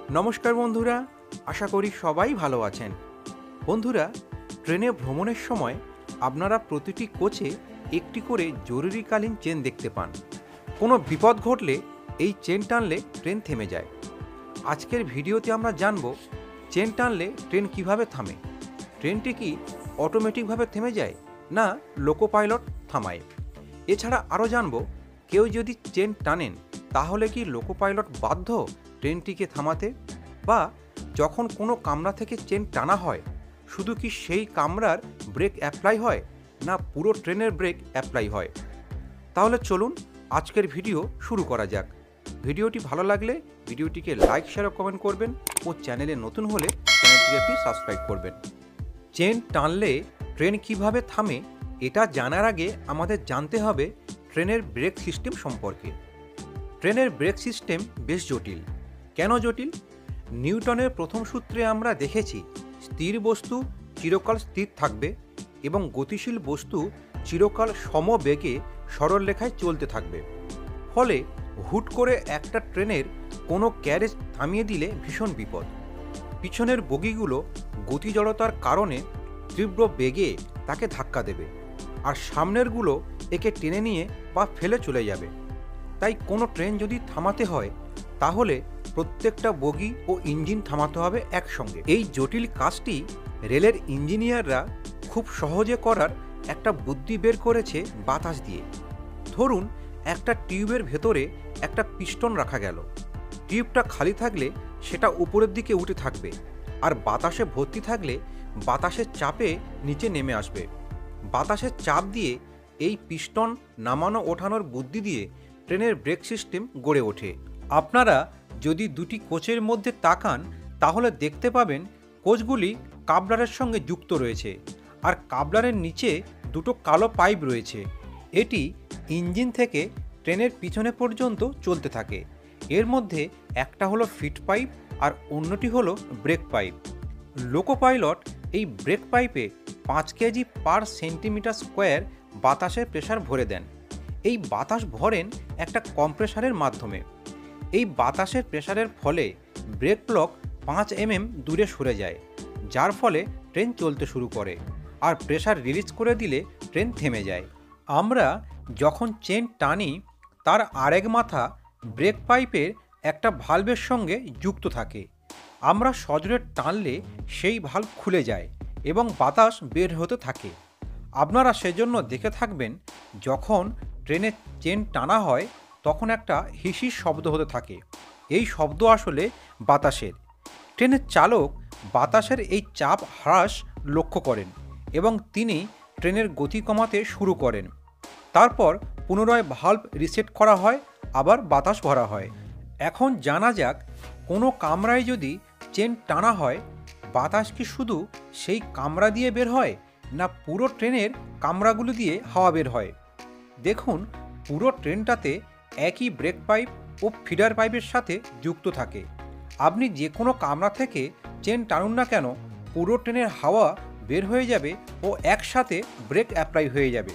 নমস্কার বন্ধুরা, আশা করি সবাই ভালো আছেন। বন্ধুরা, ট্রেনে ভ্রমণের সময় আপনারা প্রতিটি কোচে একটি করে জরুরিকালীন চেন দেখতে পান। কোনো বিপদ ঘটলে এই চেন টানলে ট্রেন থেমে যায়। আজকের ভিডিওতে আমরা জানব চেন টানলে ট্রেন কিভাবে থামে। ট্রেনটি কি অটোমেটিকভাবে থেমে যায় না লোকো পাইলট থামায়। এছাড়া আরও জানব কেউ যদি চেন টানেন তাহলে কি লোকো পাইলট বাধ্য ট্রেনটিকে থামাতে, বা যখন কোনো কামরা থেকে চেন টানা হয় শুধু কি সেই কামরার ব্রেক অ্যাপ্লাই হয় না পুরো ট্রেনের ব্রেক অ্যাপ্লাই হয়। তাহলে চলুন আজকের ভিডিও শুরু করা যাক। ভিডিওটি ভালো লাগলে ভিডিওটিকে লাইক, শেয়ার ও কমেন্ট করবেন ও চ্যানেলে নতুন হলে চ্যানেলটিকে প্লিজ সাবস্ক্রাইব করবেন। চেন টানলে ট্রেন কিভাবে থামে এটা জানার আগে আমাদের জানতে হবে ট্রেনের ব্রেক সিস্টেম সম্পর্কে। ট্রেনের ব্রেক সিস্টেম বেশ জটিল। কেন জটিল? নিউটনের প্রথম সূত্রে আমরা দেখেছি স্থির বস্তু চিরকাল স্থির থাকবে এবং গতিশীল বস্তু চিরকাল সমবেগে সরলরেখায় চলতে থাকবে। ফলে হুট করে একটা ট্রেনের কোনো ক্যারেজ থামিয়ে দিলে ভীষণ বিপদ। পিছনের বগিগুলো গতি জড়তার কারণে তীব্র বেগে তাকে ধাক্কা দেবে, আর সামনেরগুলো একে টেনে নিয়ে বা ফেলে চলে যাবে। তাই কোনো ট্রেন যদি থামাতে হয় তাহলে প্রত্যেকটা বগি ও ইঞ্জিন থামাতে হবে একসঙ্গে। এই জটিল কাজটি রেলের ইঞ্জিনিয়াররা খুব সহজে করার একটা বুদ্ধি বের করেছে বাতাস দিয়ে। ধরুন একটা টিউবের ভেতরে একটা পিস্টন রাখা গেল। টিউবটা খালি থাকলে সেটা উপরের দিকে উঠে থাকবে, আর বাতাসে ভর্তি থাকলে বাতাসের চাপে নিচে নেমে আসবে। বাতাসের চাপ দিয়ে এই পিস্টন নামানো ওঠানোর বুদ্ধি দিয়ে ট্রেনের ব্রেক সিস্টেম গড়ে ওঠে। আপনারা যদি দুটি কোচের মধ্যে তাকান তাহলে দেখতে পাবেন কোচগুলি কাবলারের সঙ্গে যুক্ত রয়েছে, আর কাবলারের নিচে দুটো কালো পাইপ রয়েছে। এটি ইঞ্জিন থেকে ট্রেনের পিছনে পর্যন্ত চলতে থাকে। এর মধ্যে একটা হলো ফিট পাইপ আর অন্যটি হলো ব্রেক পাইপ। লোকো পাইলট এই ব্রেক পাইপে 5 কেজি পার সেন্টিমিটার স্কোয়ার বাতাসের প্রেসার ভরে দেন। এই বাতাস ভরেন একটা কম্প্রেসারের মাধ্যমে। এই বাতাসের প্রেসারের ফলে ব্রেক প্লক 5 mm দূরে সরে যায়, যার ফলে ট্রেন চলতে শুরু করে, আর প্রেসার রিলিজ করে দিলে ট্রেন থেমে যায়। আমরা যখন চেন টানি তার আরেক মাথা ব্রেক পাইপের একটা ভালভের সঙ্গে যুক্ত থাকে। আমরা সজোরে টানলে সেই ভালভ খুলে যায় এবং বাতাস বের হতে থাকে। আপনারা সেজন্য দেখে থাকবেন যখন ট্রেনে চেন টানা হয় তখন একটা হিসির শব্দ হতে থাকে। এই শব্দ আসলে বাতাসের। ট্রেনের চালক বাতাসের এই চাপ হ্রাস লক্ষ্য করেন এবং তিনি ট্রেনের গতি কমাতে শুরু করেন। তারপর পুনরায় ভালভ রিসেট করা হয়, আবার বাতাস ভরা হয়। এখন জানা যাক কোনো কামরায় যদি চেন টানা হয় বাতাস কি শুধু সেই কামরা দিয়ে বের হয় না পুরো ট্রেনের কামরাগুলো দিয়ে হাওয়া বের হয়। দেখুন, পুরো ট্রেনটাতে একই ব্রেক পাইপ ও ফিডার পাইপের সাথে যুক্ত থাকে। আপনি যে কোনো কামরা থেকে চেন টানুন না কেন পুরো ট্রেনের হাওয়া বের হয়ে যাবে ও একসাথে ব্রেক অ্যাপ্লাই হয়ে যাবে।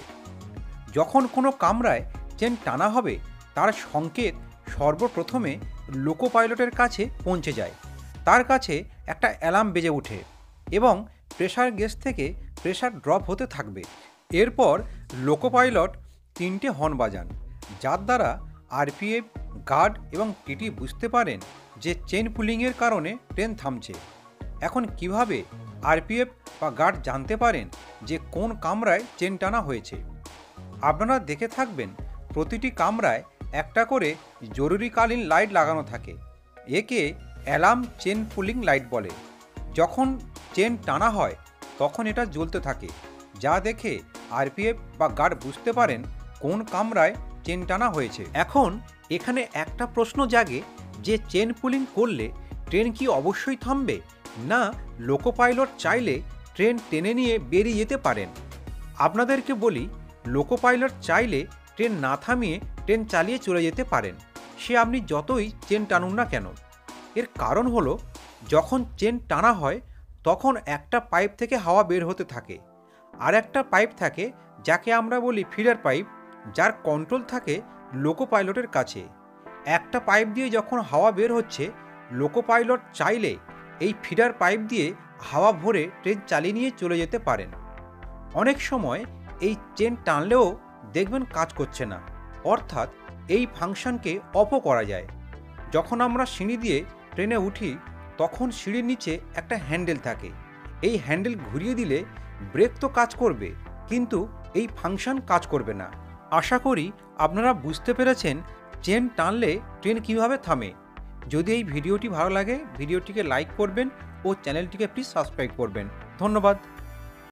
যখন কোনো কামরায় চেন টানা হবে তার সংকেত সর্বপ্রথমে লোকো পাইলটের কাছে পৌঁছে যায়। তার কাছে একটা অ্যালার্ম বেজে ওঠে এবং প্রেসার গেজ থেকে প্রেসার ড্রপ হতে থাকবে। এরপর লোকো পাইলট 3টে হর্ন বাজান, যার দ্বারা আরপিএফ, গার্ড এবং টিটি বুঝতে পারেন যে চেন পুলিংয়ের কারণে ট্রেন থামছে। এখন কিভাবে আরপিএফ বা গার্ড জানতে পারেন যে কোন কামরায় চেন টানা হয়েছে? আপনারা দেখে থাকবেন প্রতিটি কামরায় একটা করে জরুরিকালীন লাইট লাগানো থাকে। একে অ্যালার্ম চেন পুলিং লাইট বলে। যখন চেন টানা হয় তখন এটা জ্বলতে থাকে, যা দেখে আরপিএফ বা গার্ড বুঝতে পারেন কোন কামরায় চেন টানা হয়েছে। এখন এখানে একটা প্রশ্ন জাগে যে চেন পুলিং করলে ট্রেন কি অবশ্যই থামবে, না লোকো পাইলট চাইলে ট্রেন টেনে নিয়ে বেরিয়ে যেতে পারেন? আপনাদেরকে বলি, লোকো পাইলট চাইলে ট্রেন না থামিয়ে ট্রেন চালিয়ে চলে যেতে পারেন, সে আপনি যতই চেন টানুন না কেন। এর কারণ হলো যখন চেন টানা হয় তখন একটা পাইপ থেকে হাওয়া বের হতে থাকে, আর একটা পাইপ থাকে যাকে আমরা বলি ফিডার পাইপ, যার কন্ট্রোল থাকে লোকো পাইলটের কাছে। একটা পাইপ দিয়ে যখন হাওয়া বের হচ্ছে লোকো পাইলট চাইলে এই ফিডার পাইপ দিয়ে হাওয়া ভরে ট্রেন চালিয়ে নিয়ে চলে যেতে পারেন। অনেক সময় এই চেন টানলেও দেখবেন কাজ করছে না, অর্থাৎ এই ফাংশনকে অফও করা যায়। যখন আমরা সিঁড়ি দিয়ে ট্রেনে উঠি তখন সিঁড়ির নিচে একটা হ্যান্ডেল থাকে। এই হ্যান্ডেল ঘুরিয়ে দিলে ব্রেক তো কাজ করবে, কিন্তু এই ফাংশন কাজ করবে না। আশা করি আপনারা বুঝতে পেরেছেন চেন টানলে ট্রেন কিভাবে থামে। যদি এই ভিডিওটি ভালো লাগে ভিডিওটিকে লাইক করবেন ও চ্যানেলটিকে প্লিজ সাবস্ক্রাইব করবেন। ধন্যবাদ।